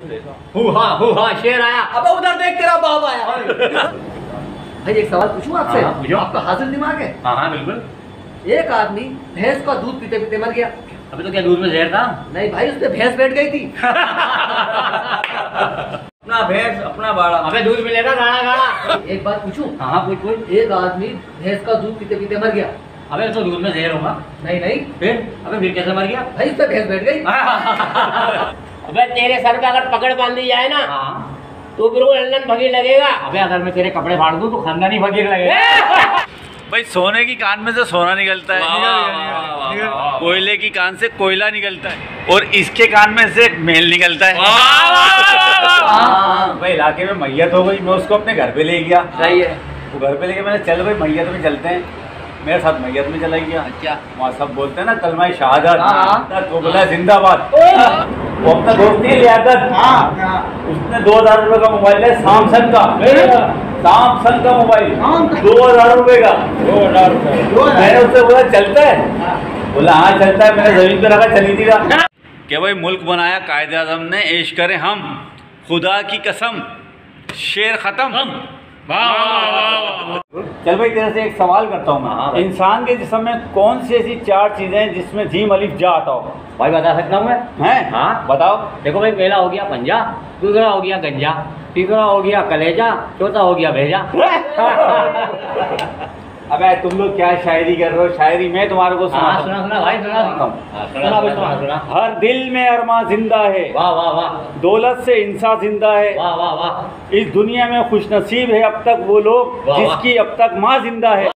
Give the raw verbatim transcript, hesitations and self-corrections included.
Who हाँ who हाँ शेर आया। अब उधर देख तेरा बाप आया। भाई एक सवाल पूछूं आपसे? हाँ, पूछो। आपका हाजिर दिमाग है? हाँ हाँ बिल्कुल। एक आदमी भैंस का दूध पीते पीते मर गया। अभी तो क्या दूध में जहर था? नहीं भाई, उसपे भैंस बैठ गई थी। अपना भैंस अपना बाड़ा। अबे दूध मिलेगा गाढ़ा गाढ़ा। एक बात पूछूं? हाँ हाँ पूछ पूछ। एक आदमी भैंस का दूध पीते पीते मर गया। अबे तो दूध में जहर होगा। नहीं नहीं फिर अबे फिर कैसे मर गया? भाई, उसपे भैंस बैठ गई। अबे तेरे सर पे अगर पकड़ बांधी जाए ना हाँ तो फिर वो लंदन भगीर लगेगा। अबे अगर मैं तेरे कपड़े फाड़ दूं तो खानदानी फकीर लगेगा। भाई सोने की कान में से सोना निकलता है, वाह, वाह, वाह, वाह, वाह। कोयले की कान से कोयला निकलता है और इसके कान में से मेल निकलता है। भाई इलाके में मैयत हो गई, मैं उसको अपने घर पे ले गया। सही है। वो घर पे लेके मैंने चल भाई मैयत में चलते हैं, मेरे साथ मैयत में चला गया। अच्छा। वहाँ सब बोलते हैं ना कलमा शहादत, हाँ। तो बोला जिंदाबाद। वो अपना दोस्त नहीं लियाकत, उसने दो हजार रुपए का मोबाइल है सैमसंग का, सैमसंग का मोबाइल दो हजार रुपए का। दो हजार रुपए मैंने उससे बोला चलता है? बोला हाँ चलता है। मैंने जमीन पे रखा, चली थी रहा। क्या भाई मुल्क बनाया कायदे आज़म ने, ऐश करें हम, खुदा की कसम शेर खत्म। चल भाई तेरे से एक सवाल करता हूँ मैं, इंसान के जिस्म में कौन सी ऐसी चार चीजें हैं जिसमें जीम अलिफ जा आता हो? भाई बता सकता हूँ मैं? हैं? हाँ बताओ। देखो भाई, पहला हो गया पंजा, दूसरा हो गया गंजा, तीसरा हो गया कलेजा, चौथा हो गया भेजा। अबे तुम लोग क्या शायरी कर रहे हो? शायरी मैं तुम्हारे को सुना हाँ, सुना सुना भाई सुना सुना सुना भाई सुना सुना। हर दिल में अरमा जिंदा है, वाह वाह वाह दौलत से इंसान जिंदा है, वाह वाह वाह। इस दुनिया में खुशनसीब है अब तक वो लोग वाह, वाह। जिसकी अब तक माँ जिंदा है।